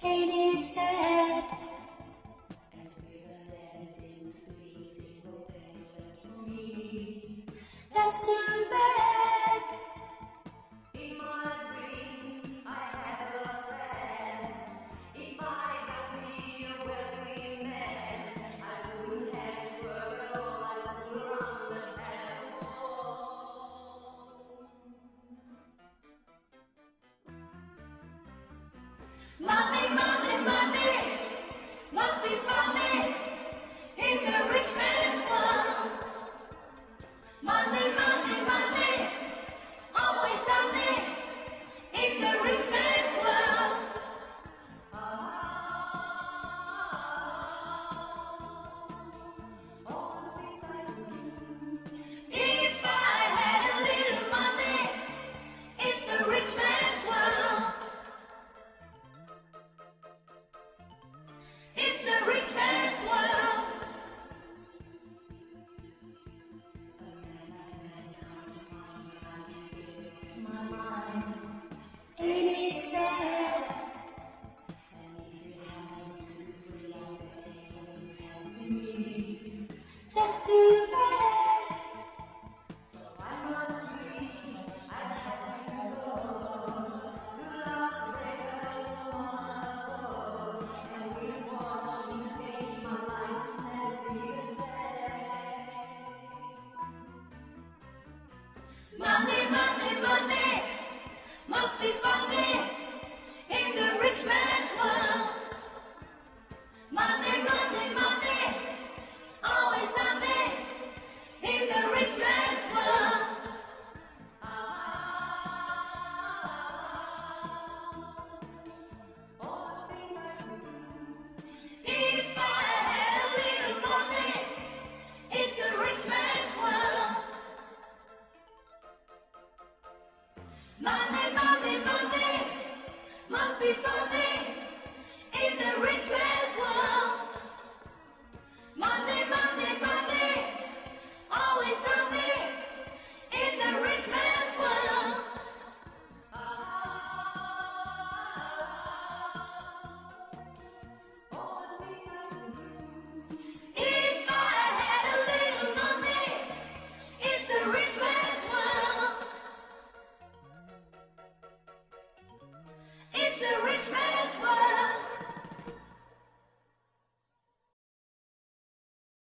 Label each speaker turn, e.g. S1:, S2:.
S1: Ain't it sad? That's too bad. In my dreams, I have a plan. If I got me a wealthy man, I wouldn't have to work at all. I would run and have home. Money, money, money, must be funny in the rich man's world. Money, money, money, always sunny in the rich man's world. All the things I do. If I had a little money, it's a rich man's world. It's a rich man's world. Ain't it sad? That's too bad. So I must leave. I have to go to Las Vegas tomorrow, and we'll watch me make my life never be the same. Money, money, money, must be funny in the rich man's world. Money, money, money, always sunny in the rich man's world. All the things I could do. If I had a little money, it's a rich man's world. Money, money, money, must be fun.